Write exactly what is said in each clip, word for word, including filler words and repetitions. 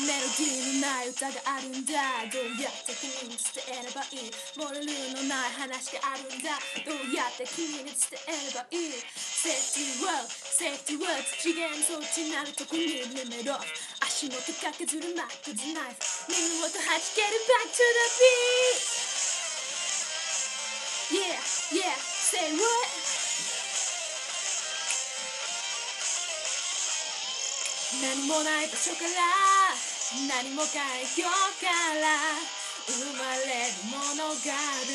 メロディーのない歌があるんだ。どうやって君に伝えればいい。モラルのない話があるんだ。どうやって君に伝えればいい。セーフティーワード、セーフティーワード、次元装置なるとこにリメロ足元駆けずるマックズナイフ、耳元はじける Back to the beat. Yeah, yeah, say what? 何もない場所から何も環境から生まれるものがある。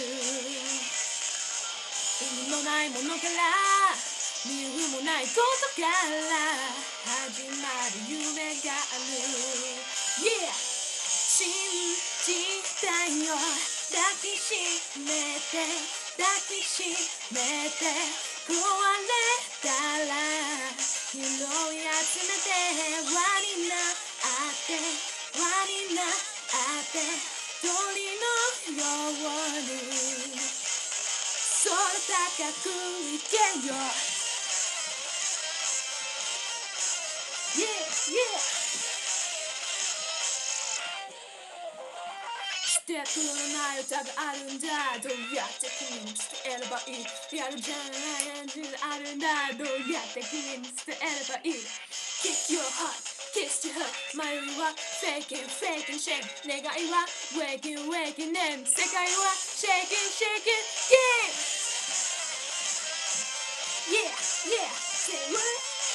意味のないものから理由もないことから始まる夢がある。 Yeah! 信じたいよ。抱きしめて抱きしめて壊れたら拾い集めて輪になって輪になって鳥のように空高く行けよ。 Yeah, yeah. ステップのない歌があるんだ。どうやって君に伝えればいい。リアルじゃない演じがあるんだ。どうやって君に伝えればいい。 Kick your heart, kiss your heart. 迷いは faking, faking, shame. 願いは waking, waking, name. 世界は shaking, shaking, game. Yeah, yeah, say what?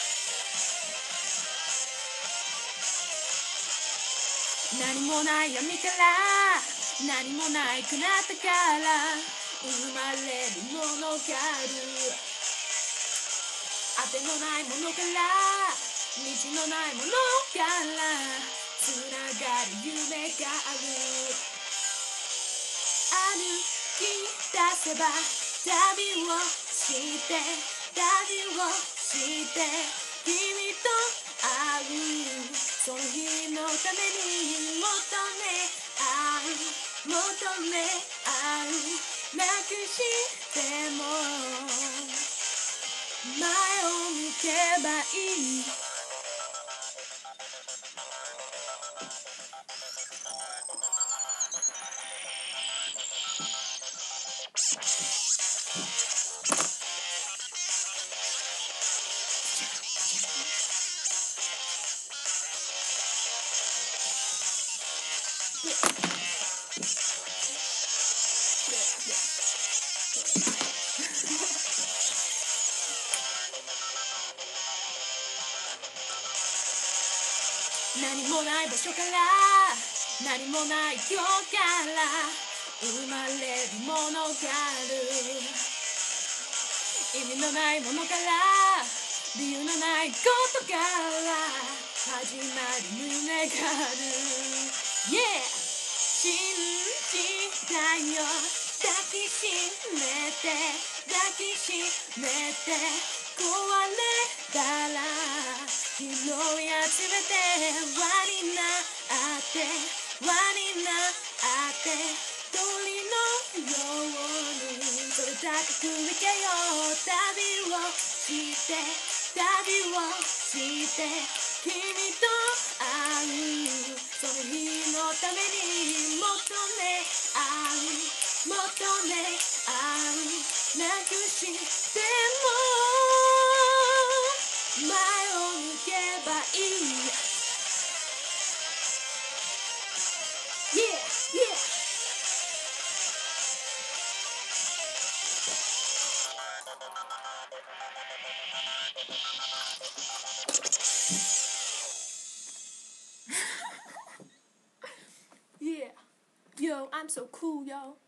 何もない闇から何もないくなったから生まれるものがある。当てのないものから道のないものからつながる夢がある。歩き出せば旅をして旅をして君と会う。その日のために求め合う求め合うなくしても前を向けばいい。何もない場所から何もない今日から生まれるものがある。意味のないものから理由のないことから始まる夢がある。 Yeah! 信じたいよ。抱きしめて抱きしめて壊れたら拾い集めて輪になって輪になって鳥のように空高く行けよ。旅をして旅をして君と会う。その日のために求め合う求め合うなくしても前を向けばいい。 Yeah, yeah. Yeah. Yo, I'm so cool, yo.